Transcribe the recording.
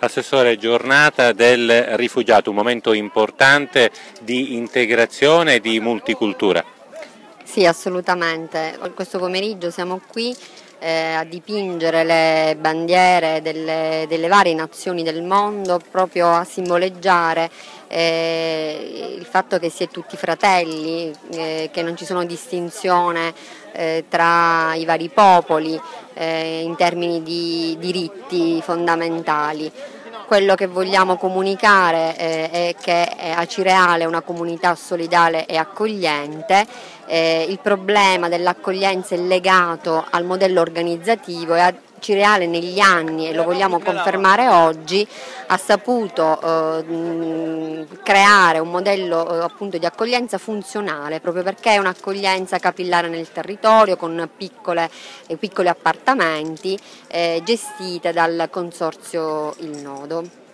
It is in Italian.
Assessore, giornata del rifugiato, un momento importante di integrazione e di multicultura. Sì, assolutamente. Questo pomeriggio siamo qui a dipingere le bandiere delle varie nazioni del mondo, proprio a simboleggiare il fatto che si è tutti fratelli, che non ci sono distinzione tra i vari popoli in termini di diritti fondamentali. Quello che vogliamo comunicare è che Acireale è una comunità solidale e accogliente. Il problema dell'accoglienza è legato al modello organizzativo e Acireale negli anni, e lo vogliamo confermare oggi, ha saputo creare un modello appunto di accoglienza funzionale, proprio perché è un'accoglienza capillare nel territorio con piccoli appartamenti gestite dal consorzio Il Nodo.